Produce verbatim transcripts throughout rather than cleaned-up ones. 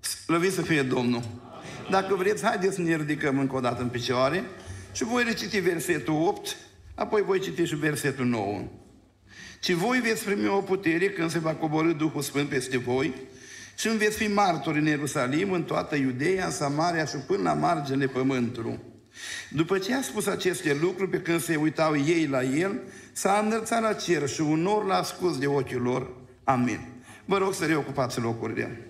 Slăvit să fie Domnul! Dacă vreți, haideți să ne ridicăm încă o dată în picioare și voi reciti versetul opt, apoi voi citi și versetul nouă. Ci voi veți primi o putere când se va coborî Duhul Sfânt peste voi și îmi veți fi martori în Ierusalim, în toată Iudeea, în Samaria și până la marginile pământului. După ce a spus aceste lucruri, pe când se uitau ei la el, s-a înălțat la cer și un nor l-a ascuns de ochiul lor. Amin. Vă rog să reocupați locurile.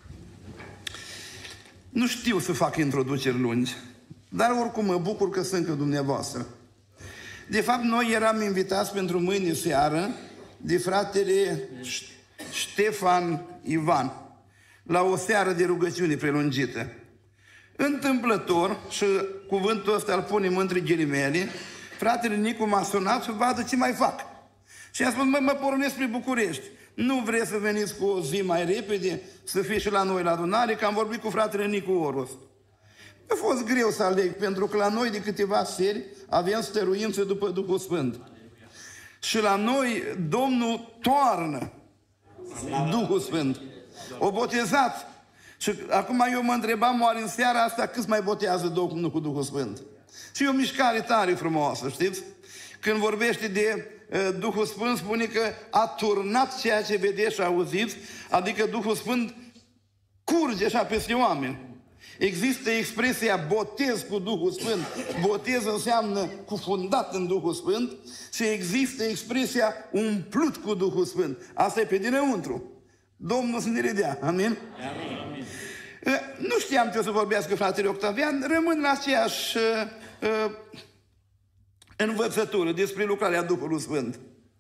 Nu știu să fac introduceri lungi, dar oricum mă bucur că sunt cu dumneavoastră. De fapt, noi eram invitați pentru mâine seară de fratele Ștefan Ivan la o seară de rugăciune prelungită. Întâmplător, și cuvântul ăsta îl punem între ghilimele, fratele Nicu m-a sunat să vadă ce mai fac. Și a spus, mă, mă pornesc spre București. Nu vreți să veniți cu o zi mai repede, să fie și la noi la adunare, că am vorbit cu fratele Nicu Oros. A fost greu să aleg, pentru că la noi de câteva seri avem stăruință după Duhul Sfânt. Și la noi Domnul toarnă Duhul Sfânt. O botezat. Și acum eu mă întrebam, oare în seara asta câți mai botează Domnul cu Duhul Sfânt? Și e o mișcare tare frumoasă, știți? Când vorbește de uh, Duhul Sfânt, spune că a turnat ceea ce vedeți și auziți, adică Duhul Sfânt curge așa peste oameni. Există expresia botez cu Duhul Sfânt. Botez înseamnă cufundat în Duhul Sfânt și există expresia umplut cu Duhul Sfânt. Asta e pe dinăuntru. Domnul să ne redea. Amin? Amin. Nu știam ce o să vorbească fratele Octavian, rămân la aceeași uh, învățătură despre lucrarea Duhului Sfânt.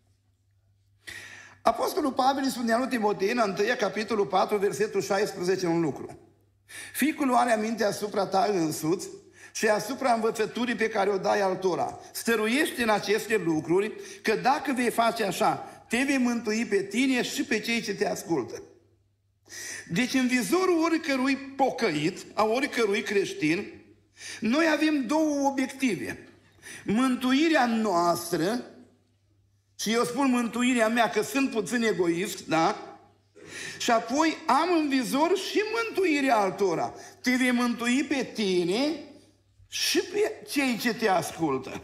Apostolul Pavel îi spunea lui Timotei în întâia capitolul patru, versetul șaisprezece, un lucru. Fiicul nu are aminte asupra ta însuți și asupra învățăturii pe care o dai altora. Stăruiește în aceste lucruri, că dacă vei face așa, te vei mântui pe tine și pe cei ce te ascultă. Deci în vizorul oricărui pocăit, a oricărui creștin, noi avem două obiective. Mântuirea noastră, și eu spun mântuirea mea că sunt puțin egoist, da? Și apoi am în vizor și mântuirea altora. Te vei mântui pe tine și pe cei ce te ascultă.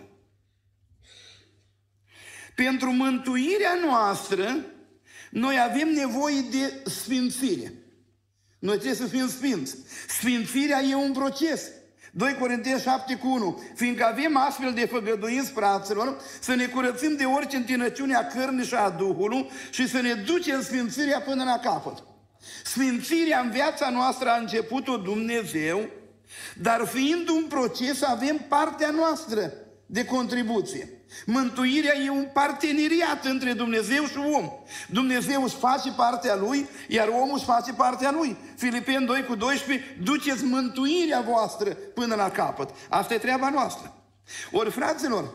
Pentru mântuirea noastră, noi avem nevoie de sfințire. Noi trebuie să fim sfinți. Sfințirea e un proces. doi Corinteni șapte cu unu. Fiindcă avem astfel de făgăduinți, fraților, să ne curățim de orice întinăciune a cărnii și a Duhului și să ne ducem sfințirea până la capăt. Sfințirea în viața noastră a început-o Dumnezeu, dar fiind un proces, avem partea noastră de contribuție. Mântuirea e un parteneriat între Dumnezeu și om. Dumnezeu își face partea lui, iar omul își face partea lui. Filipeni doi cu doisprezece, duceți mântuirea voastră până la capăt. Asta e treaba noastră. Ori, fraților,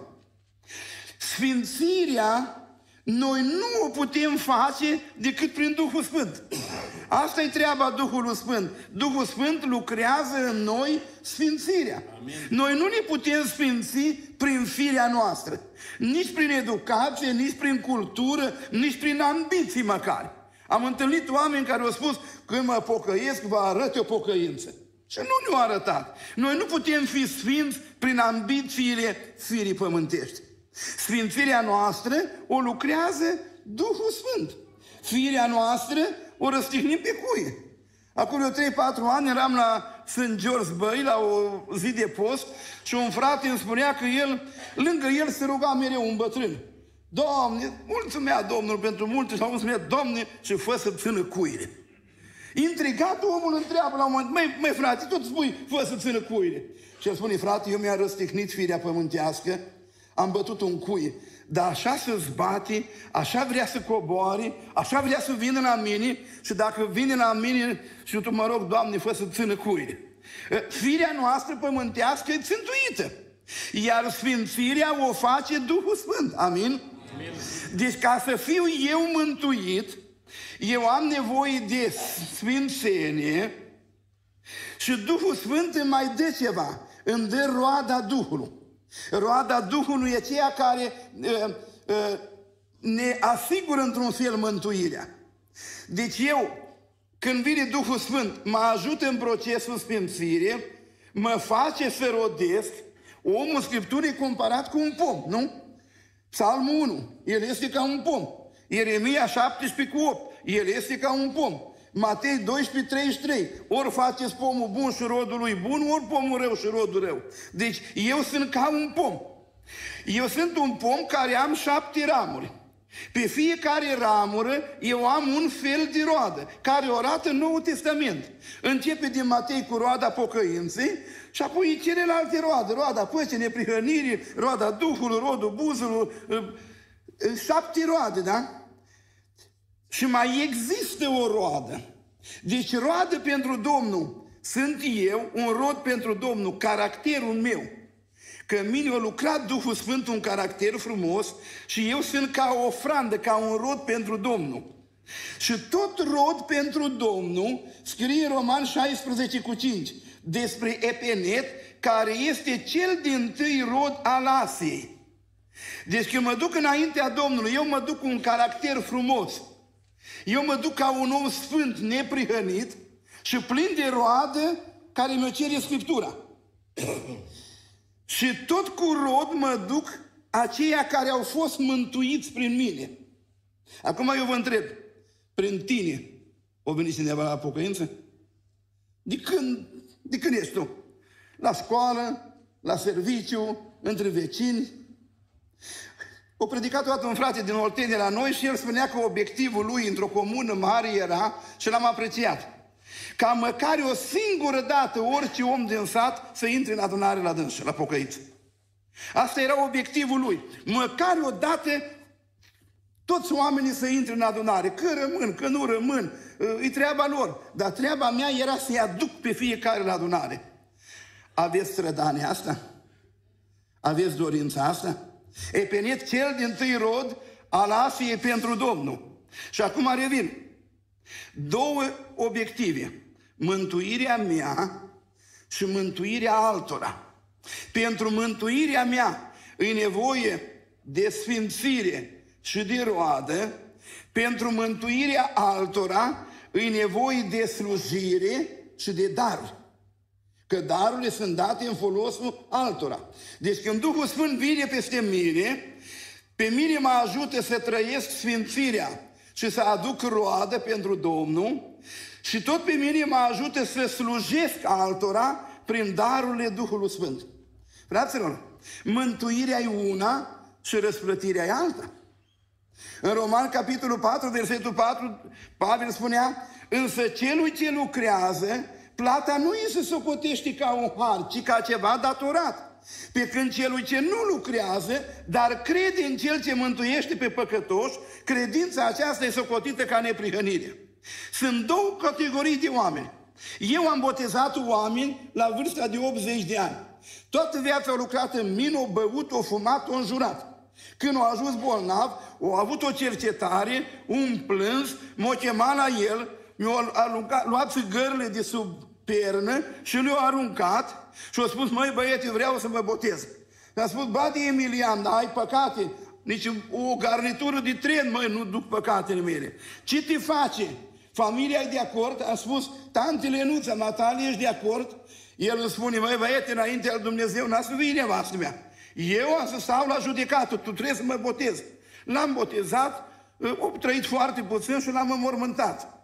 sfințirea noi nu o putem face decât prin Duhul Sfânt. Asta e treaba Duhului Sfânt. Duhul Sfânt lucrează în noi sfințirea. Amin. Noi nu ne putem sfinți prin firea noastră. Nici prin educație, nici prin cultură, nici prin ambiții măcar. Am întâlnit oameni care au spus, când mă pocăiesc, vă arăt o pocăință. Și nu ne-au arătat. Noi nu putem fi sfinți prin ambițiile firii pământești. Sfințirea noastră o lucrează Duhul Sfânt. Firea noastră o răstignim pe cuie. Acum eu trei patru ani eram la Sfânt George Băi, la o zi de post, și un frate îmi spunea că el, lângă el se ruga mereu un bătrân. Doamne, mulțumea Domnul pentru multe, și acum spunea, Doamne, și fă să țină cuile. Intrigat, omul întreabă la un moment, măi, măi frate, tot spui, fă să țină cuile. Și el spune, frate, eu mi-am răstignit firea pământească, am bătut un cui, dar așa să-ți bate, așa vrea să coboare, așa vrea să vină la mine, și dacă vine la mine și tu mă rog, Doamne, fă să țină cuile. Firea noastră pământească e țintuită, iar sfințirea o face Duhul Sfânt. Amin? Amin. Deci ca să fiu eu mântuit, eu am nevoie de sfințenie și Duhul Sfânt îmi mai dă ceva, îmi dă roada Duhului. Roada Duhului e aceea care uh, uh, ne asigură într-un fel mântuirea. Deci eu, când vine Duhul Sfânt, mă ajută în procesul sfințirii, mă face să rodesc. Omul Scripturii e comparat cu un pom, nu? Psalmul unu, el este ca un pom. Ieremia șaptesprezece cu opt, el este ca un pom. Matei doisprezece, treizeci și trei, ori faceți pomul bun și rodul lui bun, ori pomul rău și rodul rău. Deci eu sunt ca un pom. Eu sunt un pom care am șapte ramuri. Pe fiecare ramură eu am un fel de roadă, care o arată în Noul Testament. Începe din Matei cu roada pocăinței și apoi celelalte roade, roada păcii, neprihănirii, roada Duhului, rodul buzului, șapte roade, da? Și mai există o roadă. Deci roadă pentru Domnul sunt eu, un rod pentru Domnul, caracterul meu. Că în mine a lucrat Duhul Sfânt un caracter frumos și eu sunt ca o ofrandă, ca un rod pentru Domnul. Și tot rod pentru Domnul scrie în Roman șaisprezece cu cinci despre Epenet, care este cel dintâi rod al Asiei. Deci când mă duc înaintea Domnului, eu mă duc cu un caracter frumos. Eu mă duc ca un om sfânt, neprihănit și plin de roadă care mi-o cere Scriptura. Și tot cu rod mă duc aceia care au fost mântuiți prin mine. Acum eu vă întreb, prin tine o venit cineva la pocăință? De când, de când ești tu? La școală, la serviciu, între vecini? O predicat odată un frate din Oltenia la noi și el spunea că obiectivul lui într-o comună mare era, și l-am apreciat, ca măcar o singură dată orice om din sat să intre în adunare la dânsă, la pocăiță. Asta era obiectivul lui. Măcar o dată toți oamenii să intre în adunare. Că rămân, că nu rămân, e treaba lor. Dar treaba mea era să-i aduc pe fiecare la adunare. Aveți strădania asta? Aveți dorința asta? Epenet cel dintâi rod al Asiei pentru Domnul. Și acum revin. Două obiective. Mântuirea mea și mântuirea altora. Pentru mântuirea mea e nevoie de sfințire și de roadă. Pentru mântuirea altora e nevoie de slujire și de daruri. Că darurile sunt date în folosul altora. Deci când Duhul Sfânt vine peste mine, pe mine mă ajută să trăiesc sfințirea și să aduc roadă pentru Domnul și tot pe mine mă ajută să slujesc altora prin darurile Duhului Sfânt. Fraților, mântuirea e una și răsplătirea e alta. În Roman, capitolul patru, versetul patru, Pavel spunea, însă celui ce lucrează, plata nu îi se socotește ca un har, ci ca ceva datorat. Pe când celui ce nu lucrează, dar crede în Cel ce mântuiește pe păcătoși, credința aceasta e socotită ca neprihănire. Sunt două categorii de oameni. Eu am botezat oameni la vârsta de optzeci de ani. Toată viața au lucrat în mine, au băut, au fumat, au înjurat. Când au ajuns bolnav, au avut o cercetare, un plâns, m-au chemat la el, mi-au luat țigările de sub pernă și le-au aruncat și au spus, măi băiete, vreau să mă botez. Și a spus, bate Emilian, dar ai păcate, nici o garnitură de tren, măi, nu duc păcatele mele. Ce te face? Familia e de acord? A spus, tante Lenuța, Natalie, ești de acord? El îmi spune, măi băiete, înainte al Dumnezeu n-a să vii nevastă mea. Eu am să stau la judecată, tu trebuie să mă botezi. L-am botezat, am trăit foarte puțin și l-am înmormântat.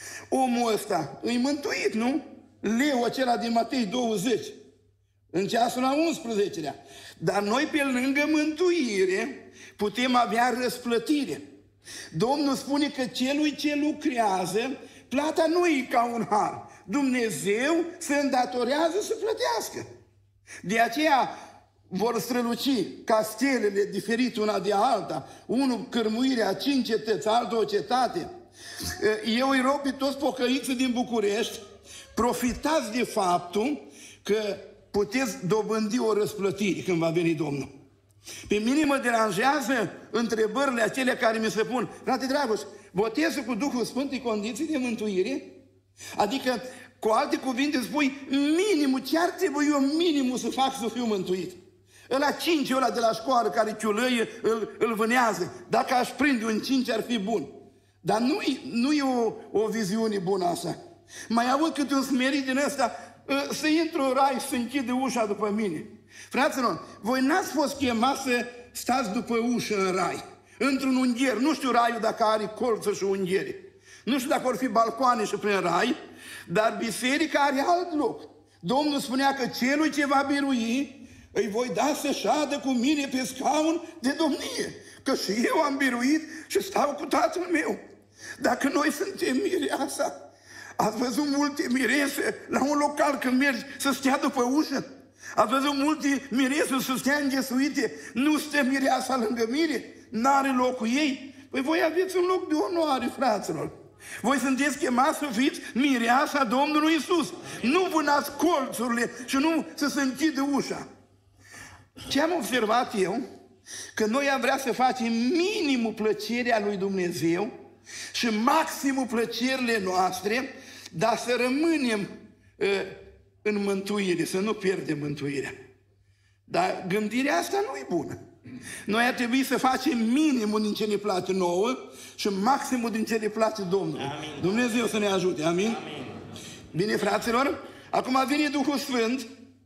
Omul ăsta îi mântuit, nu? Leu acela din Matei douăzeci, în ceasul a unsprezecelea. Dar noi pe lângă mântuire putem avea răsplătire. Domnul spune că celui ce lucrează, plata nu e ca un har. Dumnezeu se îndatorează să plătească. De aceea vor străluci castelele diferite una de alta, unul cârmuirea cinci cetăți, altul o cetate. Eu îi rog pe toți pocăiții din București, profitați de faptul că puteți dobândi o răsplătire când va veni Domnul. Pe mine mă deranjează întrebările acelea care mi se pun. Frate Dragoș, botezul cu Duhul Sfânt e condiții de mântuire? Adică, cu alte cuvinte, spui minimul, ce ar trebui eu minimul să fac să fiu mântuit? Ăla cinci, ăla de la școală care ciulăie, îl, îl vânează. Dacă aș prinde un cinci, ar fi bun. Dar nu, nu e o, o viziune bună asta. Mai aud câte un smerit din ăsta, să intru în rai, să închide ușa după mine. Fraților, voi n-ați fost chemați să stați după ușă în rai, într-un ungher. Nu știu raiul dacă are colțuri și unghiere. Nu știu dacă vor fi balcoane și prin rai, dar biserica are alt loc. Domnul spunea că celui ce va birui, îi voi da să șadă cu mine pe scaun de domnie. Că și eu am biruit și stau cu Tatăl meu. Dacă noi suntem mireasa, ați văzut multe mirese la un local când mergi să stea după ușă? Ați văzut multe mirese să stea înghesuite? Nu stă mireasa lângă mine? N-are locul ei? Păi voi aveți un loc de onoare, fraților. Voi sunteți chemați să fiți mireasa Domnului Iisus. Nu vânați colțurile și nu să se închide ușa. Ce am observat eu? Că noi am vrea să facem minimul plăcerea lui Dumnezeu și maximul plăcerile noastre, dar să rămânem uh, în mântuire, să nu pierdem mântuirea. Dar gândirea asta nu e bună. Noi ar trebui să facem minimul din ce ne place nouă și maximul din ce ne place Domnului. Amin. Dumnezeu să ne ajute. Amin? Amin. Bine, fraților? Acum vine Duhul Sfânt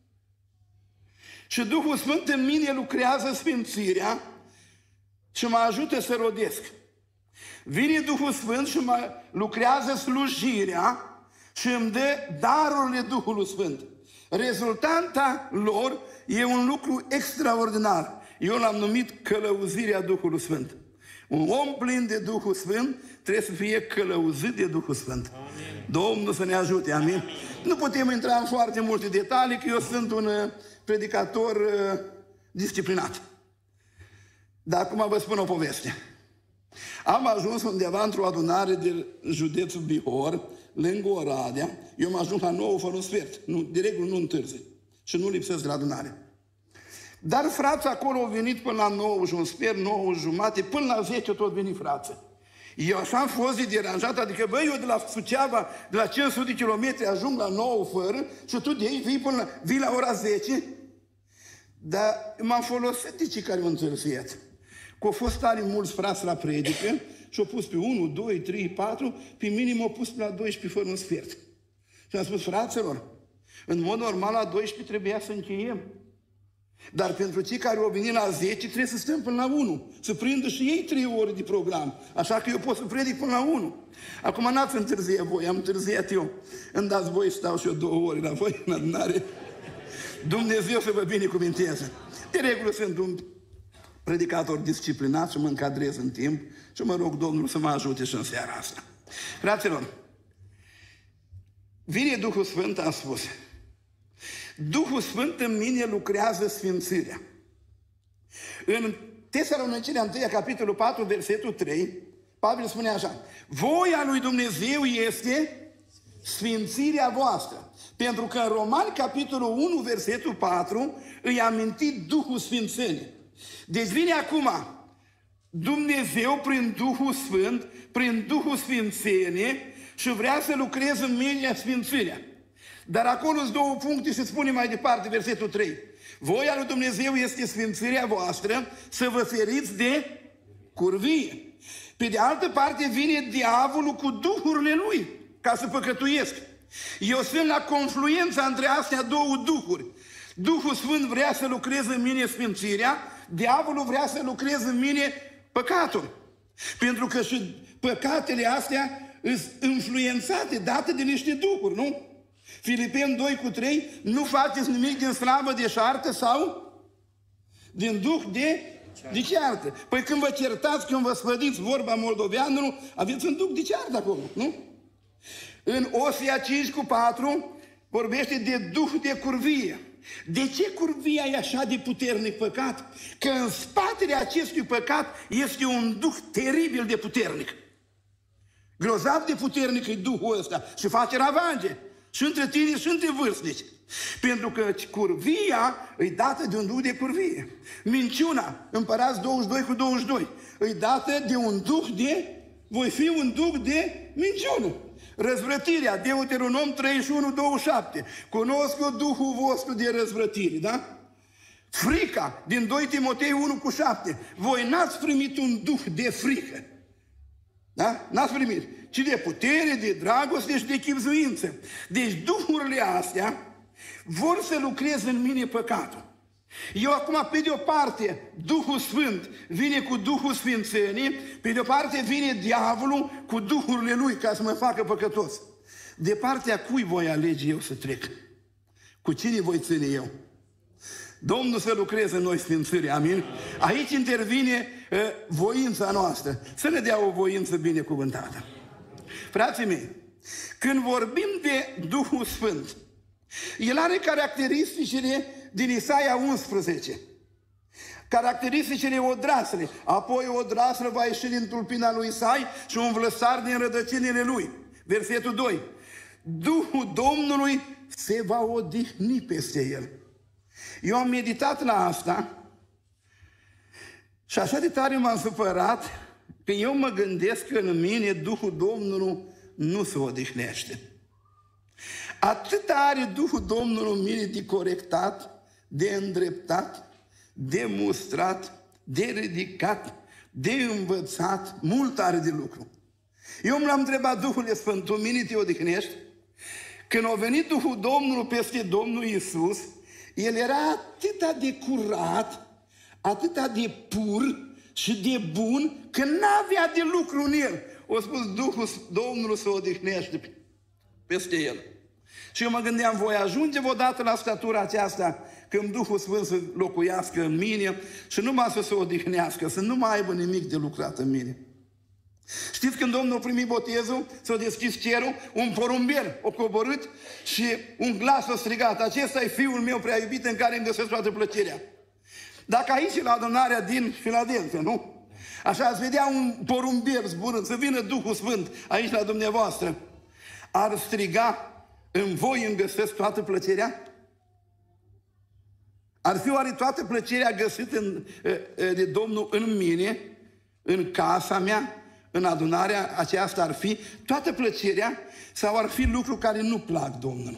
și Duhul Sfânt în mine lucrează sfințirea și mă ajută să rodesc. Vine Duhul Sfânt și mă lucrează slujirea și îmi dă darurile Duhului Sfânt. Rezultanta lor e un lucru extraordinar. Eu l-am numit călăuzirea Duhului Sfânt. Un om plin de Duhul Sfânt trebuie să fie călăuzit de Duhul Sfânt. Amin. Domnul să ne ajute, amin? Amin. Nu putem intra în foarte multe detalii, că eu sunt un uh, predicator uh, disciplinat. Dar acum vă spun o poveste. Am ajuns undeva într-o adunare de județul Bihor, lângă Oradea. Eu m-am ajuns la nouă fără un sfert. Nu, de regulă nu întârzi. Și nu lipsesc de la adunare. Dar frații acolo au venit până la nouă și un sfert, nouă jumate, până la zece tot veni frații. Eu așa am fost de deranjat, adică băi, eu de la Suceava, de la cinci sute de kilometri ajung la nouă fără și tu de ei vii până la, vii la ora zece. Dar m-am folosit de cei care au întârziat. Că au fost tare mulți frați la predică și au pus pe unu, doi, trei, patru, pe minim au pus pe la doisprezece fără un sfert. Și am spus, fraților, în mod normal la doisprezece trebuia să încheiem. Dar pentru cei care au venit la zece trebuie să stăm până la unu. Să prindă și ei trei ore de program. Așa că eu pot să predic până la unu. Acum n-ați întârziat voi, am întârziat eu. Îmi dați voi, stau și eu două ore la voi în adunare. Dumnezeu să vă binecuvinteze. De regulă sunt un predicator disciplinat și mă încadrez în timp și mă rog Domnul să mă ajute și în seara asta. Fraților, vine Duhul Sfânt, am spus. Duhul Sfânt în mine lucrează sfințirea. În Tesaloniceni unu, capitolul patru, versetul trei, Pavel spune așa: voia lui Dumnezeu este sfințirea voastră. Pentru că în Romani, capitolul unu, versetul patru, îi amintit Duhul Sfințenii. Deci vine acum Dumnezeu prin Duhul Sfânt, prin Duhul Sfințenie și vrea să lucreze în mine sfințirea. Dar acolo sunt două puncte și spune mai departe versetul trei. Voia lui Dumnezeu este sfințirea voastră, să vă feriți de curvie. Pe de altă parte vine diavolul cu duhurile lui ca să păcătuiesc. Eu sunt la confluența între astea două duhuri. Duhul Sfânt vrea să lucreze în mine sfințirea, diavolul vrea să lucreze în mine păcatul. Pentru că și păcatele astea sunt influențate, date de niște duhuri, nu? Filipeni doi cu trei, nu faceți nimic din slavă de șartă sau din duh de, de ceartă. Păi când vă certați, când vă spădiți, vorba moldoveanului, aveți un duh de ceartă acolo, nu? În Osea cinci cu patru vorbește de duh de curvie. De ce curvia e așa de puternic păcat? Că în spatele acestui păcat este un duh teribil de puternic. Grozav de puternic e duhul ăsta și face ravage. Și între tine și între vârstnici. Pentru că curvia e dată de un duh de curvie. Minciuna, Împărați douăzeci și doi cu douăzeci și doi, e dată de un duh de, voi fi un duh de minciună. Răzvrătirea, Deuteronom treizeci și unu, douăzeci și șapte, cunosc eu duhul vostru de răzvrătire, da? Frica, din doi Timotei unu cu șapte, voi n-ați primit un duh de frică. Da? N-ați primit. Ci de putere, de dragoste și de chibzuință. Deci duhurile astea vor să lucreze în mine păcatul. Eu acum, pe de o parte, Duhul Sfânt vine cu Duhul Sfințenii, pe de o parte vine diavolul cu duhurile lui ca să mă facă păcătos. De partea cui voi alege eu să trec? Cu cine voi ține eu? Domnul să lucreze în noi sfințire, amin? Aici intervine uh, voința noastră. Să ne dea o voință binecuvântată. Frații mei, când vorbim de Duhul Sfânt, el are caracteristicile din Isaia unsprezece. Caracteristicile odrasle. Apoi o odraslă va ieși din tulpina lui Isai și un vlăsar din rădăcinile lui. Versetul doi. Duhul Domnului se va odihni peste el. Eu am meditat la asta și așa de tare m-am supărat că eu mă gândesc că în mine Duhul Domnului nu se odihnește. Atât are Duhul Domnului în mine de corectat, de îndreptat, de mustrat, de ridicat, de învățat, mult are de lucru. Eu m-am întrebat, Duhul Sfânt, tu mine te odihnești? Când a venit Duhul Domnului peste Domnul Iisus, el era atât de curat, atât de pur și de bun, că n-avea de lucru în el. O spus, Duhul Domnului se odihnește peste el. Și eu mă gândeam, voi ajunge odată la statura aceasta când Duhul Sfânt să locuiască în mine și numai să se odihnească, să nu mai aibă nimic de lucrat în mine. Știți când Domnul a primit botezul, s-a deschis cerul, un porumbel a coborât și un glas a strigat, acesta e Fiul meu prea iubit în care îmi găsesc toată plăcerea. Dacă aici la adunarea din Filadelfia, nu? Așa ați vedea un porumbel zburând, să vină Duhul Sfânt aici la dumneavoastră, ar striga, în voi îmi găsesc toată plăcerea? Ar fi oare toată plăcerea găsită în, de Domnul în mine, în casa mea, în adunarea aceasta ar fi toată plăcerea sau ar fi lucruri care nu plac Domnului?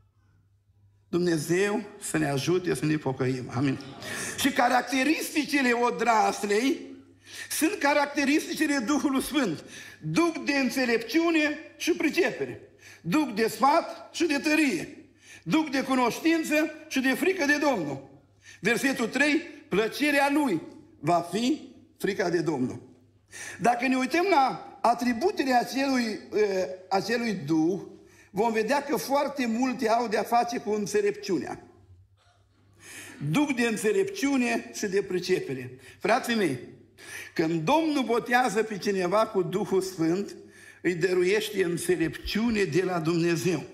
Dumnezeu să ne ajute să ne pocăim. Amin. Și caracteristicile odraslei sunt caracteristicile Duhului Sfânt. Duh de înțelepciune și pricepere. Duh de sfat și de tărie. Duh de cunoștință și de frică de Domnul. Versetul trei, plăcerea Lui va fi frica de Domnul. Dacă ne uităm la atributele acelui, acelui Duh, vom vedea că foarte multe au de-a face cu înțelepciunea. Duh de înțelepciune și de pricepere. Frații mei, când Domnul botează pe cineva cu Duhul Sfânt, îi dăruiește înțelepciune de la Dumnezeu.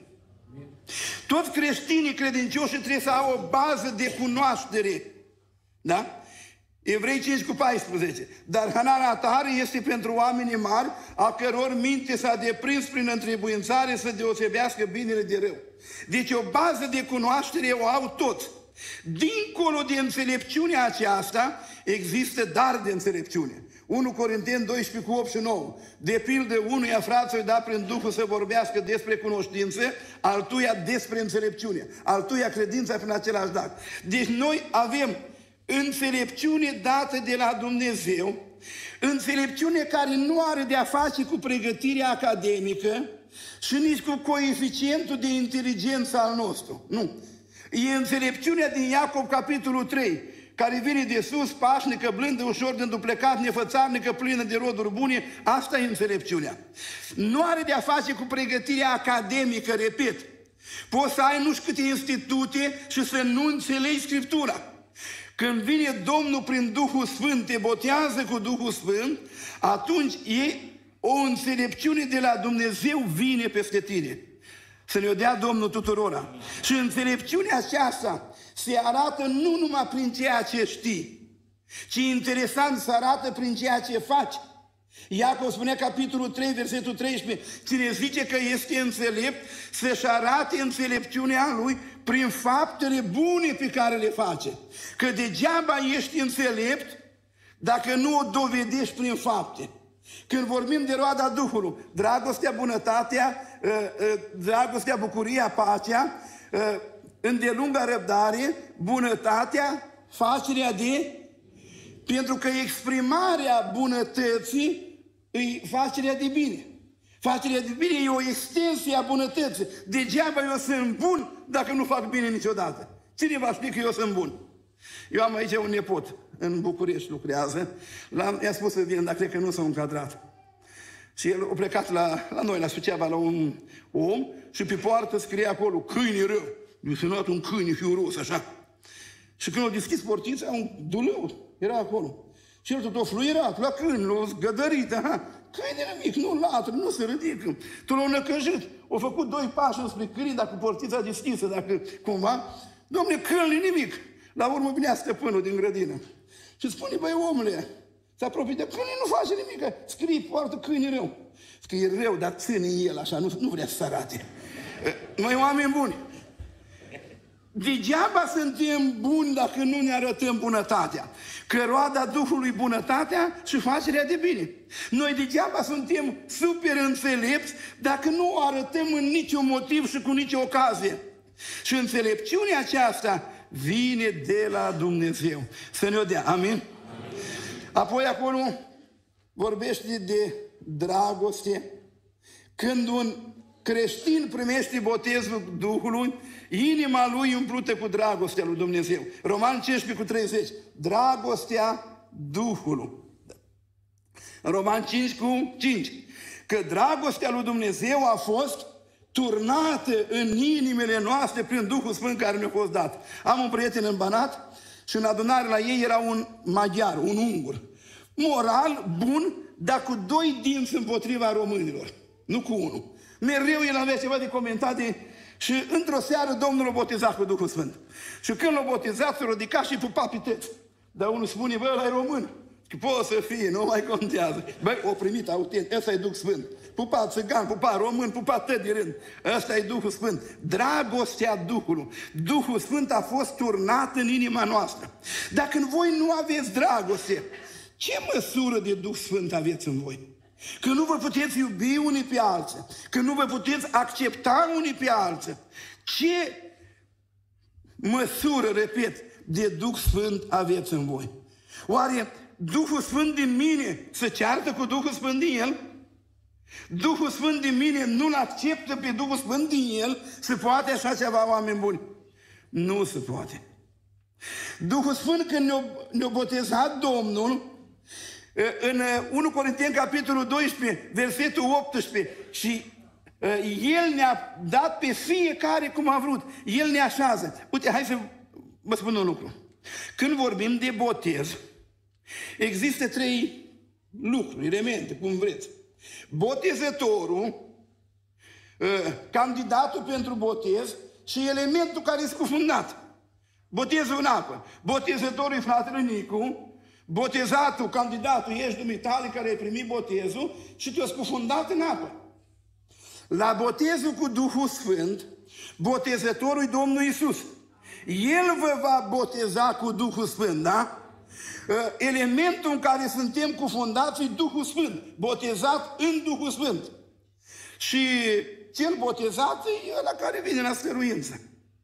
Toți creștinii credincioși trebuie să au o bază de cunoaștere. Da? Evrei cinci cu paisprezece. Dar hanarea tare este pentru oamenii mari, a căror minte s-a deprins prin întrebuințare să deosebească binele de rău. Deci o bază de cunoaștere o au toți. Dincolo de înțelepciunea aceasta, există dar de înțelepciune. unu Corinteni doisprezece cu opt și nouă. De pildă, unuia fraților da prin Duhul să vorbească despre cunoștință, altuia despre înțelepciune, altuia credința prin același dar. Deci noi avem înțelepciune dată de la Dumnezeu, înțelepciune care nu are de a face cu pregătirea academică și nici cu coeficientul de inteligență al nostru. Nu. E înțelepciunea din Iacob, capitolul trei, care vine de sus, pașnică, blândă, ușor de înduplecat, nefățarnică, plină de roduri bune. Asta e înțelepciunea. Nu are de a face cu pregătirea academică, repet. Poți să ai nu știu câte institute și să nu înțelegi Scriptura. Când vine Domnul prin Duhul Sfânt, te botează cu Duhul Sfânt, atunci e o înțelepciune de la Dumnezeu vine peste tine. Să ne-o dea Domnul tuturora. Și înțelepciunea aceasta se arată nu numai prin ceea ce știi, ci interesant să arată prin ceea ce faci. Iacov spunea capitolul trei, versetul treisprezece, cine zice că este înțelept, să-și arate înțelepciunea lui prin faptele bune pe care le face. Că degeaba ești înțelept dacă nu o dovedești prin fapte. Când vorbim de roada Duhului, dragostea, bunătatea, dragostea, bucuria, pacea, îndelunga răbdare, bunătatea, facerea de... Pentru că exprimarea bunătății e facerea de bine. Facerea de bine e o extensie a bunătății. Degeaba eu sunt bun dacă nu fac bine niciodată. Cine va ști că eu sunt bun? Eu am aici un nepot, în București lucrează. I-am spus să vină, dar cred că nu s-a încadrat. Și el a plecat la, la noi, la Suceava, la un om și pe poartă scrie acolo, câine rău. Mi s-a luat un câine fioros, așa. Și când a deschis portița, un duleu era acolo. Și el tot o fluierat, la câini, l-a zgădărit, aha. Câinele mic, nu latră, nu se ridică. Tu l-a năcăjit. Au făcut doi pași înspre câini, dacă portița deschisă, dacă cumva. Dom'le, câinele nimic. La urmă venea stăpânul din grădină. Și spune, băi, omule, se apropie de câine, nu face nimic. Scrie poartă câine rău. Scrie rău, dar ține el așa, nu, nu vrea să se arate. Noi oameni buni, degeaba suntem buni dacă nu ne arătăm bunătatea. Că roada Duhului bunătatea și facerea de bine. Noi degeaba suntem super înțelepți dacă nu o arătăm în niciun motiv și cu nicio ocazie. Și înțelepciunea aceasta vine de la Dumnezeu. Să ne-o dea. Amin? Amin. Apoi acolo vorbește de dragoste. Când un creștin primește botezul Duhului, inima lui umplută cu dragostea lui Dumnezeu. Roman cincisprezece cu treizeci. Dragostea Duhului. Roman cinci cu cinci. Că dragostea lui Dumnezeu a fost turnată în inimile noastre prin Duhul Sfânt care ne-a fost dat. Am un prieten în Banat și în adunare la ei era un maghiar, un ungur. Moral, bun, dar cu doi dinți împotriva românilor. Nu cu unul. Mereu el avea ceva de comentate și într-o seară Domnul l-a botezat cu Duhul Sfânt. Și când l-a botezat, s-a ridicat și pupa pități. Dar unul spune, bă, ăla e român. Că poate să fie, nu mai contează. Băi, o primit autentic, ăsta e Duh Sfânt. Pupa țigan, pupa român, pupa tăt de rând. Ăsta e Duhul Sfânt. Dragostea Duhului. Duhul Sfânt a fost turnat în inima noastră. Dacă în voi nu aveți dragoste, ce măsură de Duh Sfânt aveți în voi? Că nu vă puteți iubi unii pe alții, că nu vă puteți accepta unii pe alții. Ce măsură, repet, de Duh Sfânt aveți în voi? Oare Duhul Sfânt din mine se ceartă cu Duhul Sfânt din el? Duhul Sfânt din mine nu-L acceptă pe Duhul Sfânt din el? Se poate așa ceva, oameni buni? Nu se poate. Duhul Sfânt, când ne-a, ne-a botezat Domnul, în unu Corinteni, capitolul doisprezece, versetul optsprezece, și El ne-a dat pe fiecare cum a vrut. El ne așează. Uite, hai să vă spun un lucru. Când vorbim de botez, există trei lucruri, elemente, cum vreți. Botezătorul, candidatul pentru botez și elementul care e scufundat. Botezul în apă. Botezătorul e fratele Nicu, botezatul, candidatul, ești dumitale care ai primit botezul și te-a scufundat în apă. La botezul cu Duhul Sfânt, botezătorul e Domnul Iisus. El vă va boteza cu Duhul Sfânt, da? Elementul în care suntem cufundați e Duhul Sfânt, botezat în Duhul Sfânt. Și cel botezat e ăla care vine la stăruință.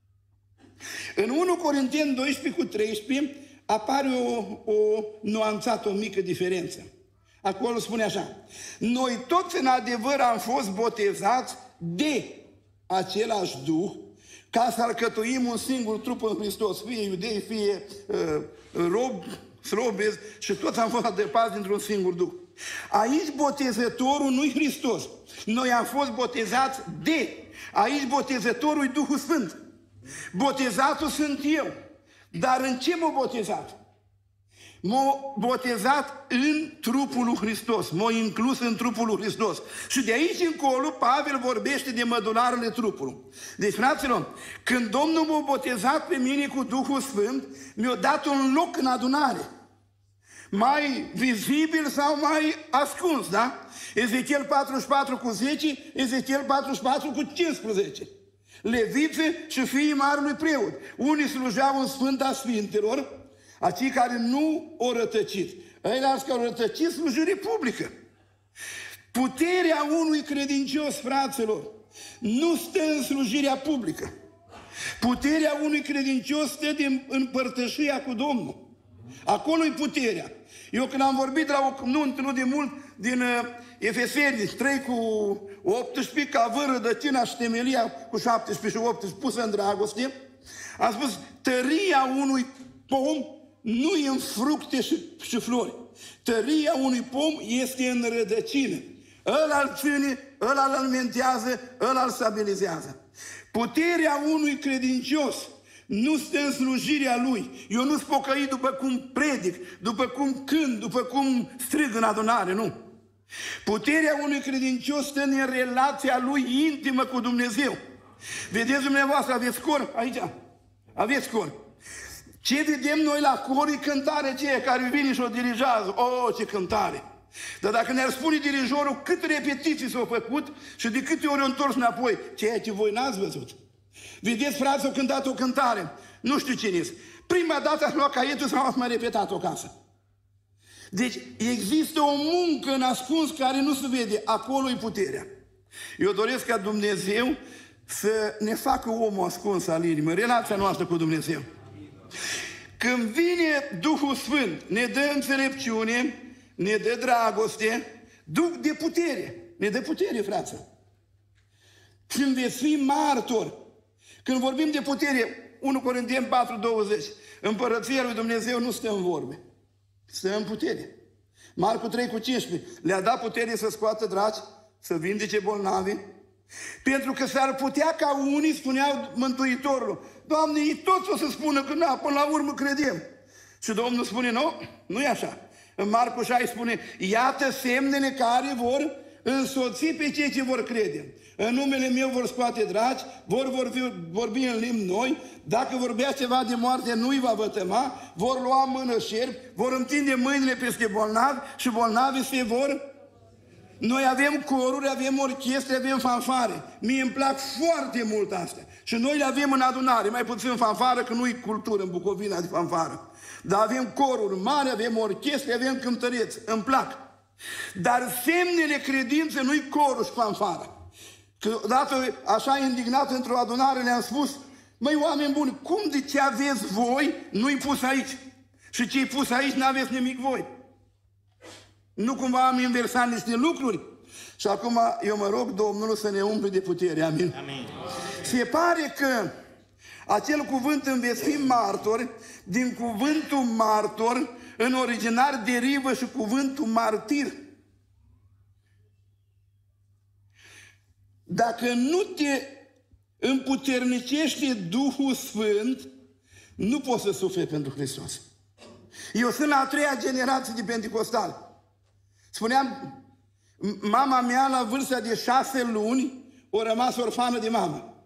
În unu Corinteni doisprezece cu treisprezece apare o, o nuanțată, o mică diferență. Acolo spune așa: noi toți în adevăr am fost botezați de același Duh, ca să alcătuim un singur trup în Hristos, fie iudei, fie uh, robi, slobezi, și toți am fost adăpați dintr-un singur Duh. Aici botezătorul nu-i Hristos. Noi am fost botezați de. Aici botezătorul e Duhul Sfânt. Botezatul sunt eu. Dar în ce m-a botezat? M-a botezat în trupul lui Hristos. M-a inclus în trupul lui Hristos. Și de aici încolo Pavel vorbește de mădularele trupului. Deci, fraților, când Domnul m-a botezat pe mine cu Duhul Sfânt, mi-a dat un loc în adunare. Mai vizibil sau mai ascuns, da? Ezechiel patruzeci și patru cu zece, Ezechiel patruzeci și patru cu cincisprezece. Levițe și fiii marului preot. Unii slujeau în Sfânta Sfintelor, acei care nu o rătăcit. Ăia care o rătăcit slujire publică. Puterea unui credincios, fraților, nu stă în slujirea publică. Puterea unui credincios stă din împărtășia cu Domnul. Acolo e puterea. Eu când am vorbit la o nuntă nu de mult, din Efeseni trei cu optsprezece, că având rădăcina și temelia cu șaptesprezece și optsprezece pusă în dragoste, a spus, tăria unui pom nu e în fructe și, și flori. Tăria unui pom este în rădăcină. Ăla îl ține, ăla îl alimentează, ăla îl stabilizează. Puterea unui credincios nu stă în slujirea lui. Eu nu-s pocăit după cum predic, după cum cânt, după cum strig în adunare, nu. Puterea unui credincios stă în relația lui intimă cu Dumnezeu. Vedeți dumneavoastră, aveți cor aici? Aveți cor. Ce vedem noi la cor e cântare aceea care vine și o dirigează. Oh, ce cântare! Dar dacă ne-ar spune dirijorul câte repetiții s-au făcut și de câte ori au întors înapoi, ceea ce voi n-ați văzut. Vedeți, frații, au cântat o cântare. Nu știu cine este. Prima dată ați luat caietul sau ați mai repetat-o acasă. Deci există o muncă în ascuns care nu se vede. Acolo e puterea. Eu doresc ca Dumnezeu să ne facă omul ascuns al inimii, relația noastră cu Dumnezeu. Când vine Duhul Sfânt, ne dă înțelepciune, ne dă dragoste, Duh de putere. Ne dă putere, frață. Când veți fi martori, când vorbim de putere, unu Corinteni patru douăzeci, împărăția lui Dumnezeu nu stă în vorbe, stă în putere. Marcu trei cu cincisprezece, le-a dat putere să scoată draci, să vindece bolnavi, pentru că s-ar putea ca unii, spuneau Mântuitorul, Doamne, ei toți o să spună că na, până la urmă credem. Și Domnul spune, nu, nu e așa. În Marcu șase spune, iată semnele care vor însoți pe cei ce vor crede. În numele meu vor scoate draci, vor vorbi, vorbi în limbi noi, dacă vorbea ceva de moarte nu-i va vătăma, vor lua în mână șerpi, vor întinde mâinile peste bolnavi și bolnavii se vor... Noi avem coruri, avem orchestre, avem fanfare. Mie îmi plac foarte mult astea. Și noi le avem în adunare, mai puțin fanfară, că nu-i cultură în Bucovina de fanfară. Dar avem coruri mari, avem orchestre, avem cântăreți. Îmi plac. Dar semnele credinței nu-i corul și fanfară. Că odată, așa indignat într-o adunare, le-am spus, măi, oameni buni, cum de ce aveți voi, nu-i pus aici? Și ce-i pus aici, n-aveți nimic voi. Nu cumva am inversat niște lucruri? Și acum eu mă rog Domnul să ne umple de putere. Amin. Amin. Se pare că acel cuvânt în veți fi martori, din cuvântul martor, în originar derivă și cuvântul martir. Dacă nu te împuternicește Duhul Sfânt, nu poți să suferi pentru Hristos. Eu sunt la a treia generație de pentecostali. Spuneam, mama mea la vârsta de șase luni a rămas orfană de mamă.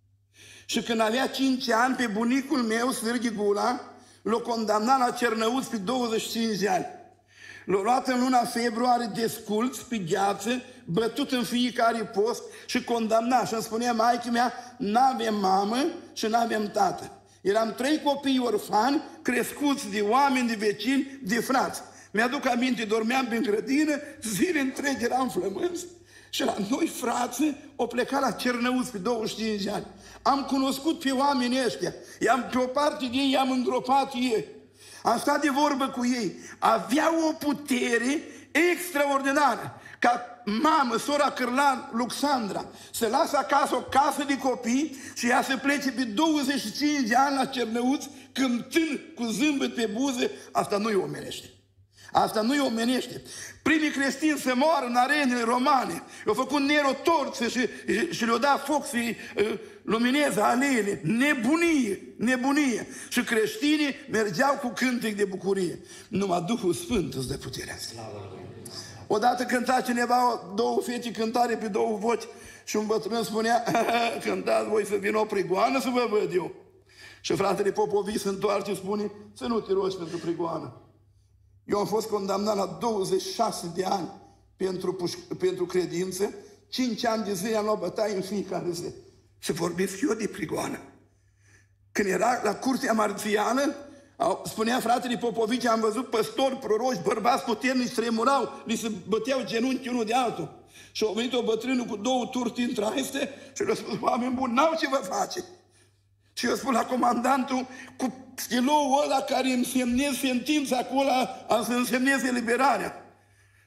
Și când avea cinci ani, pe bunicul meu, Sârghi Gula, l-a condamnat la Cernăuți pe douăzeci și cinci de ani. L-a luat în luna februarie desculț, pe gheață, bătut în fiecare post și condamnat. Și îmi spunea maică mea, n-avem mamă și n-avem tată. Eram trei copii orfani, crescuți de oameni, de vecini, de frați. Mi-aduc aminte, dormeam prin grădină, zile întregi eram flămânzi și la noi, frață, o plecat la Cernăuți pe douăzeci și cinci de ani. Am cunoscut pe oamenii ăștia, i-am, pe o parte de ei i-am îngropat ei. Am stat de vorbă cu ei. Aveau o putere extraordinară. Ca mamă, sora Cârlan, Luxandra, să lasă acasă o casă de copii și ea să plece pe douăzeci și cinci de ani la Cernăuți, cântând cu zâmbet pe buze, asta nu-i omenește. Asta nu-i omenește. Primii creștini să moară în arenele romane. I-au făcut Nero torțe și, și, și le-au dat foc să-i uh, lumineze aleile. Nebunie, nebunie. Și creștinii mergeau cu cântec de bucurie. Numai Duhul Sfânt îți dă puterea asta. Odată cânta cineva, două fete cântare pe două voci și un bătrân spunea, cântați voi să vină o prigoană să vă văd eu. Și fratele Popovici se întoarce și spune, să nu te rogi pentru prigoană. Eu am fost condamnat la douăzeci și șase de ani pentru, pentru credință, cinci ani de zile am luat bătaie în fiecare zi. Și vorbesc eu de prigoană. Când era la curtea marțiană, spunea fratele Popovici, am văzut păstori, proroși, bărbați puternici tremurau, li se băteau genunchi unul de altul. Și a venit o bătrână cu două turti în traiste și le-a spus, oameni buni, n-au ce vă face. Și eu spun la comandantul, cu stiloul ăla care îmi semnez sentința acolo, am să însemneze eliberarea.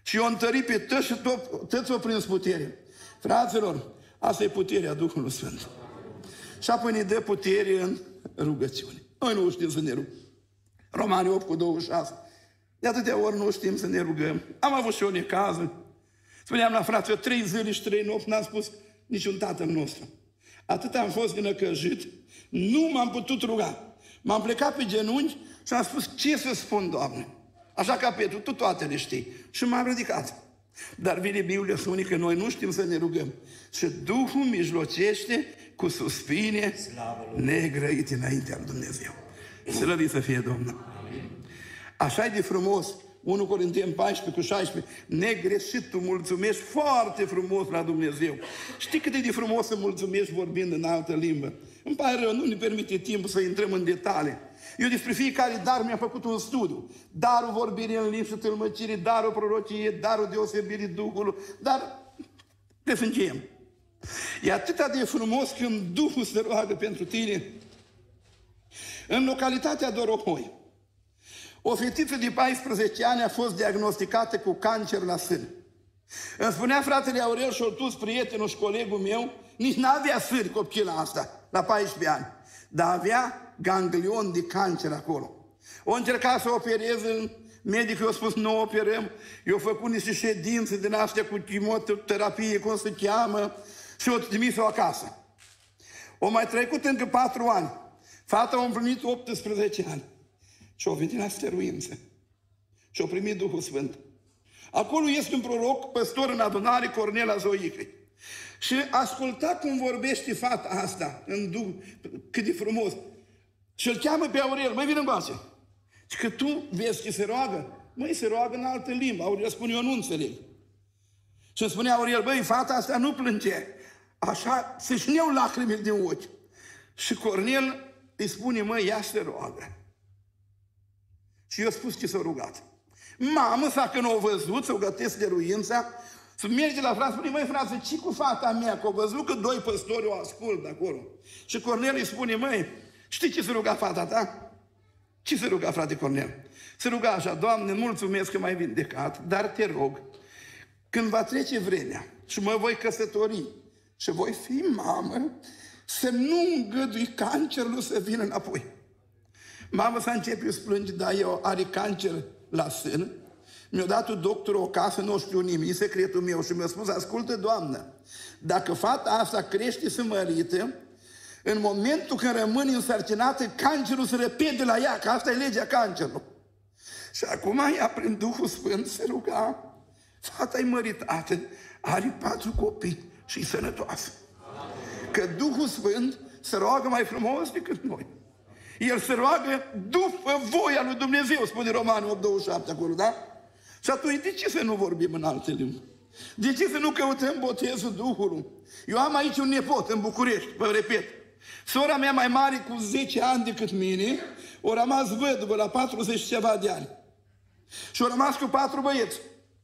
Și o întări pe tăți și tăți o prins putere. Fraților, asta e puterea Duhului Sfânt. Și apoi ne dă putere în rugăciune. Noi nu știm să ne rugăm. Romani opt cu douăzeci și șase. De atâtea ori nu știm să ne rugăm. Am avut și eu necazuri. Spuneam la fraților, trei zile și trei nopți n-am spus niciun tatăl nostru. Atât am fost năcăjit, nu m-am putut ruga. M-am plecat pe genunchi și am spus, ce să spun, Doamne? Așa ca Petru, tu toate le știi. Și m-am ridicat. Dar vine Biblia, spune că noi nu știm să ne rugăm. Și Duhul mijlocește cu suspine negrăite înaintea lui Dumnezeu. Slăvit să fie Domnul. Așa e de frumos. unu Corinteni paisprezece cu șaisprezece. Negreșit tu mulțumești foarte frumos la Dumnezeu. Știi cât e de frumos să mulțumești vorbind în altă limbă? Îmi pare rău, nu ne permite timpul să intrăm în detalii. Eu despre fiecare dar mi-am făcut un studiu. Darul vorbirii în limbi și tâlmăcirii, darul prorocie, darul deosebirii Duhului, dar te să încheiem. E atât de frumos când Duhul se roagă pentru tine. În localitatea Dorohoi, o fetiță de paisprezece ani a fost diagnosticată cu cancer la sân. Îmi spunea fratele Aurel Șoltuț, prietenul și colegul meu, nici n-avea sâni copila asta, la paisprezece ani, dar avea ganglion de cancer acolo. O încercat să opereze, medicul i-a spus, nu operăm, i-au făcut niște ședințe din astea cu chimioterapie, cum se cheamă, și o trimis-o acasă. O mai trecut încă patru ani. Fata a împlinit optsprezece ani. Și au venit la stăruință. Și au primit Duhul Sfânt. Acolo este un proroc, păstor în adunare, Cornela Zoicăi. Și asculta cum vorbește fata asta, în Duh, cât de frumos. Și îl cheamă pe Aurel, măi, vină încoace. Și că tu vezi că se roagă, măi, se roagă în altă limbă. Aurel spune, eu nu înțeleg. Și îmi spune Aurel, băi, fata asta nu plânge. Așa se-și neau lacrimile din ochi. Și Cornel îi spune, măi, ea se roagă. Și eu spus ce s-a rugat. Mamă, sa că nu o văzut, să o gătesc de ruința, să merge la frate, spune, măi, frate, ce cu fata mea? Că o văzut că doi păstori o ascult acolo. Și Cornel îi spune, măi, știi ce se ruga fata ta? Ce se ruga, frate Cornel? Se ruga așa, Doamne, mulțumesc că m-ai vindecat, dar te rog, când va trece vremea și mă voi căsători și voi fi mamă, să nu îngădui cancerul să vină înapoi. Mama s-a început să plânge, dar eu are cancer la sân. Mi-a dat un doctor o casă, nu știu nimic, e secretul meu. Și mi-a spus, ascultă, Doamnă, dacă fata asta crește să mărită, în momentul când rămâne însărcinată, cancerul se repede la ea, că asta e legea cancerului. Și acum ea, prin Duhul Sfânt, se ruga, fata e măritată, are patru copii și e sănătoasă. Că Duhul Sfânt se roagă mai frumos decât noi. El se roagă după voia lui Dumnezeu, spune Romani opt douăzeci și șapte acolo, da? Și atunci, de ce să nu vorbim în alte limbi? De ce să nu căutăm botezul Duhului? Eu am aici un nepot în București, vă repet. Sora mea mai mare cu zece ani decât mine, o rămas văduvă la patruzeci ceva de ani. Și o rămas cu patru băieți.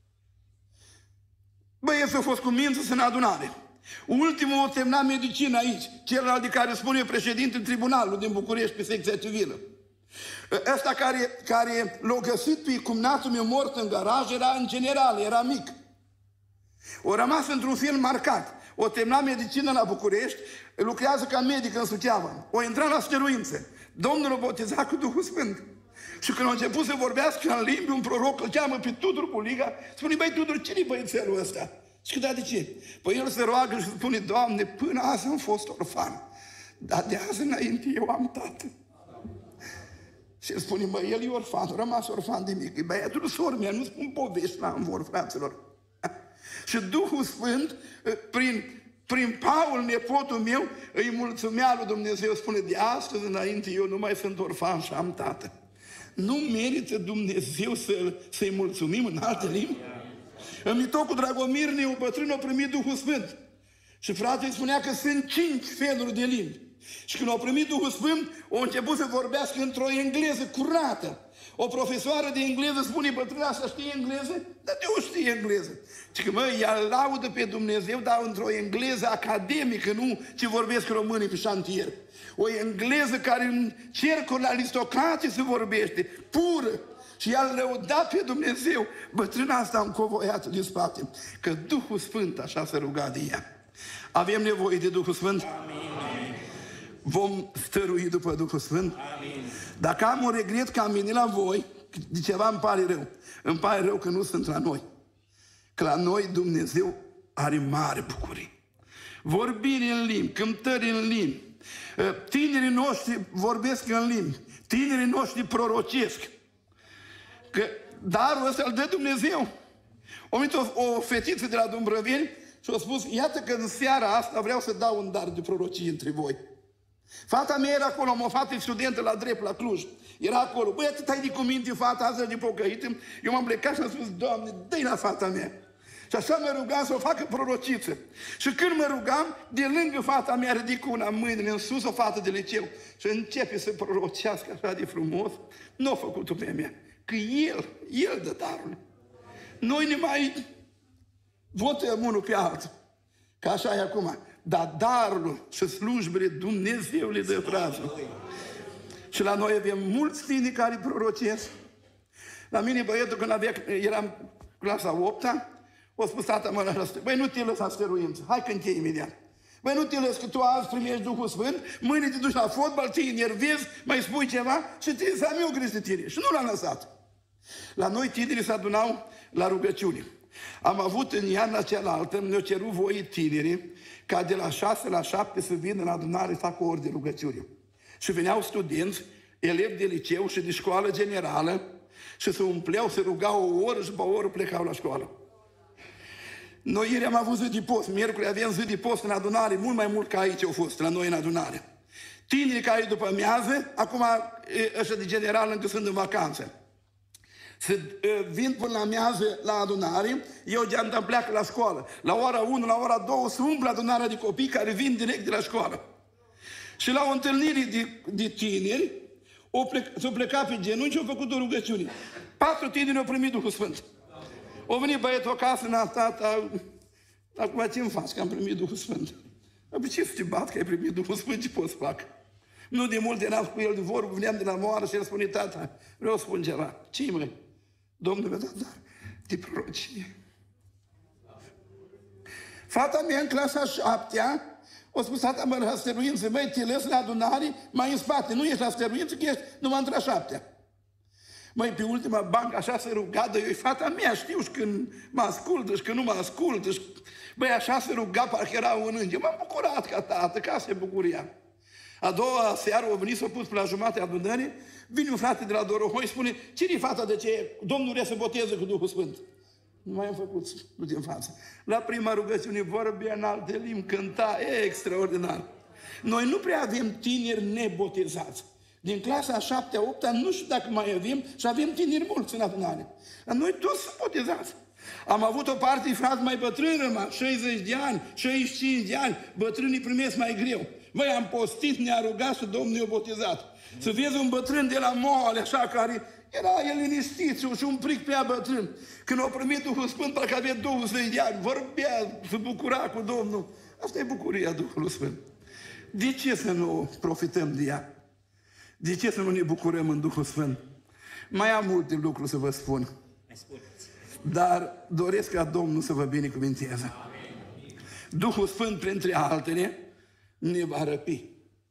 Băieții au fost cu mință în adunare. Ultimul a terminat medicină aici, celălalt de care spune președinte tribunalului din București pe secția civilă. Ăsta care, care l-a găsit pe cumnatul meu mort în garaj era în general, era mic. O rămas într-un film marcat. O terminat medicină la București, lucrează ca medic în Suceava. O intrat la stăruință. Domnul o boteza cu Duhul Sfânt. Și când a început să vorbească în limbi, un proroc îl cheamă pe Tudor Puliga, spune, băi, Tudor, cine-i băiețelul ăsta? Și că da, de ce? Păi el se roagă și spune, Doamne, până azi am fost orfan, dar de azi înainte eu am tată. Și el spune, mă, el e orfan, a rămas orfan de mic, e băiatul sor mea, nu spun povești la învor, fraților. Și Duhul Sfânt, prin, prin Paul, nepotul meu, îi mulțumea lui Dumnezeu, spune, de astăzi înainte eu nu mai sunt orfan și am tată. Nu merită Dumnezeu să, să-i mulțumim în alte limbi? În mitocul Dragomir, un bătrân a primit Duhul Sfânt. Și fratele îi spunea că sunt cinci feluri de limbi. Și când au primit Duhul Sfânt, au început să vorbească într-o engleză curată. O profesoară de engleză spune, bătrâna asta știe engleză? Dar de o știe engleză. Și că, măi, ea laudă pe Dumnezeu, dar într-o engleză academică, nu ce vorbesc românii pe șantier. O engleză care în cercul aristocrate se vorbește, pură. și i-a lăudat pe Dumnezeu. Bătrâna asta încovoiată din spate, că Duhul Sfânt așa se ruga de ea. Avem nevoie de Duhul Sfânt? Amin. Vom stărui după Duhul Sfânt? Amin. Dacă am un regret că am venit la voi, de ceva îmi pare rău. Îmi pare rău că nu sunt la noi. Că la noi Dumnezeu are mare bucurie. Vorbiri în limbi, cântări în limbi. Tinerii noștri vorbesc în limbi. Tinerii noștri prorocesc. Că darul ăsta îl dă Dumnezeu. A venit o, o fetiță de la Dumbrăveni și a spus, iată că în seara asta vreau să dau un dar de prorocie între voi. Fata mea era acolo, o fată studentă la drept, la Cluj. Era acolo. Băi, atât ai de cuminte fata asta de pocăită. Eu m-am plecat și am spus, Doamne, dă-i la fata mea. Și așa mă rugam să o facă prorociță. Și când mă rugam, de lângă fata mea ridic una mâinile în sus, o fată de liceu. Și începe să prorocească așa de frumos. Nu a făcut-o pe mea. Că El, El dă darul. Noi ne mai votăm unul pe altul. Că așa e acum. Dar darul și slujbele Dumnezeu le dă, fraților. Și la noi avem mulți tineri care prorocesc. La mine băietul, când avea, eram clasa a opta, o spus tata mă la băi, nu te lăsa stăruință, hai că închei imediat. Băi, nu te lăs că tu azi primești Duhul Sfânt, mâine te duci la fotbal, te enervezi, mai spui ceva și trebuie să am eu grijă de tine. Și nu l-am lăsat. La noi tinerii se adunau la rugăciune. Am avut în iarna cealaltă, ne-au cerut voi tinerii, ca de la șase la șapte să vină în adunare să facă ori de rugăciune. Și veneau studenți, elevi de liceu și de școală generală și se umpleau, se rugau o oră și după o oră plecau la școală. Noi ieri am avut zi de post, miercuri avem zi de post în adunare, mult mai mult ca aici au fost, la noi în adunare. Tinerii care după amiază, acum ăștia de general încă sunt în vacanță. Se vin până la amiază la adunare, eu de-am pleacă la școală. La ora unu, la ora două se umplă adunarea de copii care vin direct de la școală. Și la o întâlnire de, de tineri, s-au plecat pe genunchi și au făcut o rugăciune. Patru tineri au primit Duhul Sfânt. Au venit băietul acasă, na, tata, acum ce-mi faci că am primit Duhul Sfânt? Apoi ce să te bat că ai primit Duhul Sfânt, ce poți să fac? Nu de mult eram cu el de vorbă, veneam de la moară și el spune, tata, vreau să spun ceva. Ce măi? Domnul mi-a dat dar de prorocie. Fata mea în clasa a șaptea o spus, tata, mă, la stăruință, măi, te lăs la adunare mai în spate, nu ești la stăruință, că ești numai între a șaptea. Măi, pe ultima bancă așa se ruga, dar eu fata mea, știu și când mă ascultă și când nu mă ascultă. Și... Băi, așa se ruga, parcă era un înger. M-am bucurat ca tată, ca asta e bucuria. A doua seară o venit, s-a pus pe la jumate adunării, vine un frate de la Dorohoi, spune, cine-i fata de ce Domnul vrea să boteze cu Duhul Sfânt? Nu mai am făcut, nu din față. La prima rugăciune vorbea în alte limbi, cânta, e extraordinar. Noi nu prea avem tineri nebotezați. Din clasa a șaptea, a opta, nu știu dacă mai avem, și avem tineri mulți în adunare. Dar noi toți sunt botezați. Am avut o parte de frați mai bătrâni, șaizeci de ani, șaizeci și cinci de ani, bătrânii primesc mai greu. Băi, am postit, ne-a rugat și Domnul ne-a botezat. Să vezi un bătrân de la moale, așa, care era el liniștit și un pric pe ea bătrân. Când a primit Duhul Sfânt, parcă avea douăzeci de ani, vorbea, se bucura cu Domnul. Asta e bucuria Duhului Sfânt. De ce să nu profităm de ea? De ce să nu ne bucurăm în Duhul Sfânt? Mai am multe lucruri să vă spun. Dar doresc ca Domnul să vă binecuvinteze. Duhul Sfânt, printre altele, ne va răpi.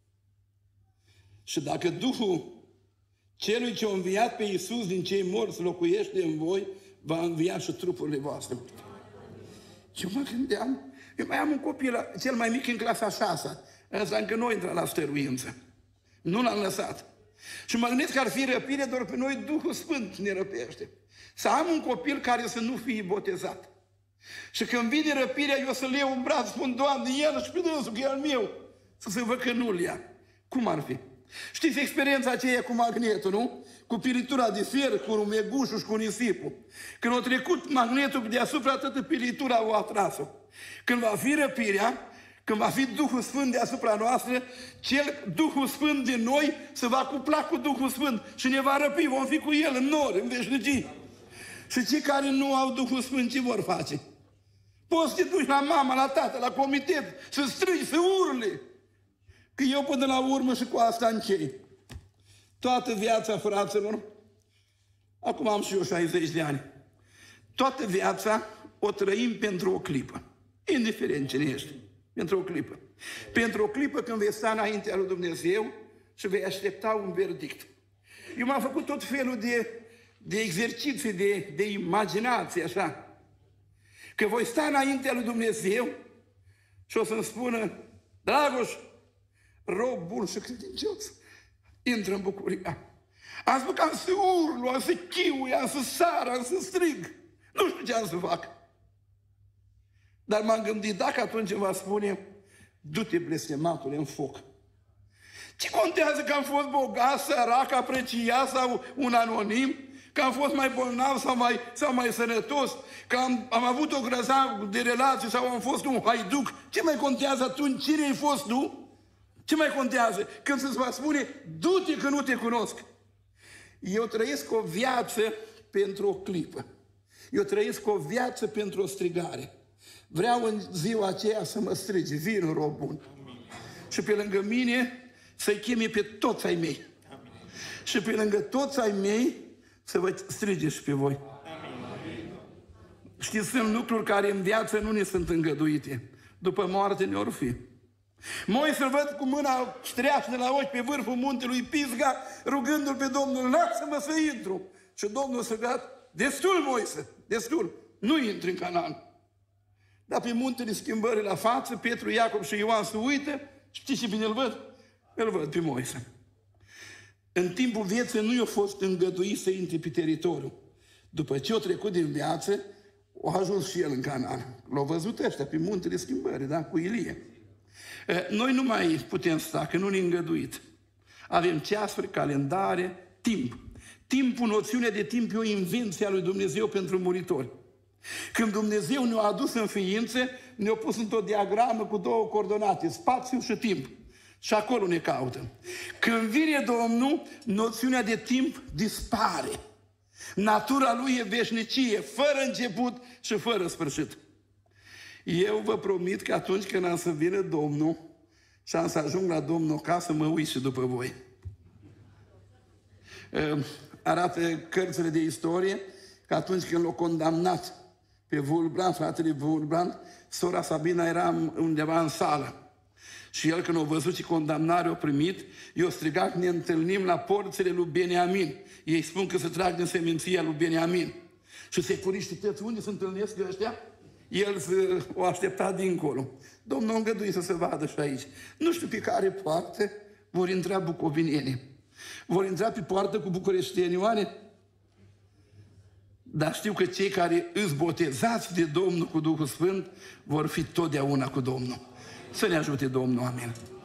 Și dacă Duhul celui ce a înviat pe Iisus din cei morți locuiește în voi, va învia și trupurile voastre. Și mă gândeam, eu mai am un copil, cel mai mic în clasa a șasea, ăsta încă nu intră la stăruință. Nu l-am lăsat. Și mă gândesc că ar fi răpire, doar pe noi Duhul Sfânt ne răpește. Să am un copil care să nu fie botezat. Și când vine răpirea, eu să-l iau în braț, spun, Doamne, el și pe dânsul, că e al meu. Să se văd că nu-l ia. Cum ar fi? Știți experiența aceea cu magnetul, nu? Cu pilitura de fier, cu megușul și cu nisipul. Când a trecut magnetul deasupra, toată pilitura o atras-o. Când va fi răpirea, când va fi Duhul Sfânt deasupra noastră, cel Duhul Sfânt din noi se va cupla cu Duhul Sfânt și ne va răpi, vom fi cu El în nori, în veșnicii. Și cei care nu au Duhul Sfânt, ce vor face? Poți să te duci la mama, la tată, la comitet, să strigi, să urli. Că eu până la urmă și cu asta închei. Toată viața, fraților, Acum am și eu șaizeci de ani. Toată viața o trăim pentru o clipă. Indiferent cine ești. Pentru o clipă. Pentru o clipă când vei sta înaintea lui Dumnezeu și vei aștepta un verdict. Eu m-am făcut tot felul de, de exerciții, de, de imaginație, așa. Că voi sta înaintea lui Dumnezeu și o să-mi spună: Dragoș, rob bun și credincios, intră în bucuria. Am spus că am să urlu, am să chiui, am să sar, am să strig. Nu știu ce am să fac. Dar m-am gândit, dacă atunci îmi va spune: du-te, blestematule, în foc. Ce contează că am fost bogat, sărac, apreciat sau un anonim? Că am fost mai bolnav sau mai, sau mai sănătos? Că am, am avut o grăzavă de relații sau am fost un haiduc? Ce mai contează atunci? Cine ai fost tu? Ce mai contează? Când să-ți va spune: du-te că nu te cunosc. Eu trăiesc o viață pentru o clipă. Eu trăiesc o viață pentru o strigare. Vreau în ziua aceea să mă strige: vino, rob bun. Amin. Și pe lângă mine să-i cheme pe toți ai mei. Amin. Și pe lângă toți ai mei să vă strige și pe voi. Amin. Știți, sunt lucruri care în viață nu ne sunt îngăduite. După moarte ne or fi. Moise îl văd cu mâna ștreașă de la ochi pe vârful muntelui Pisga, rugându-l pe Domnul: lasă-mă să intru. Și Domnul s-a gândit: destul, Moise, destul, nu intri în Canaan. Dar pe muntele Schimbării la față, Petru, Iacob și Ioan se uită. Știți ce bine îl văd? Îl văd pe Moise. În timpul vieții nu i-a fost îngăduit să intre pe teritoriu. După ce a trecut din viață, a ajuns și el în Canaan. L-au văzut ăștia pe muntele Schimbării, da? Cu Ilie. Noi nu mai putem sta, că nu ne-a îngăduit. Avem ceasuri, calendare, timp. Timpul, noțiunea de timp, e o invenție a lui Dumnezeu pentru muritori. Când Dumnezeu ne-a adus în ființă, ne-a pus într-o diagramă cu două coordonate, spațiu și timp. Și acolo ne caută. Când vine Domnul, noțiunea de timp dispare. Natura Lui e veșnicie, fără început și fără sfârșit. Eu vă promit că atunci când am să vină Domnul și am să ajung la Domnul acasă, mă uit și după voi. Arată cărțile de istorie că atunci când l-au condamnat pe Wurmbrand, fratele Wurmbrand, sora Sabina era undeva în sală. Și el, când a văzut ce condamnare a primit, i-a strigat: ne întâlnim la porțile lui Beniamin. Ei spun că se trag din seminția lui Beniamin. Și securități, unde se întâlnesc ăștia? El o aștepta dincolo. Domnul a îngăduit să se vadă și aici. Nu știu pe care poartă vor intra bucovinienii. Vor intra pe poartă cu bucureștenii, oare? Dar știu că cei care îți botezați de Domnul cu Duhul Sfânt vor fi totdeauna cu Domnul. Să ne ajute Domnul, amin.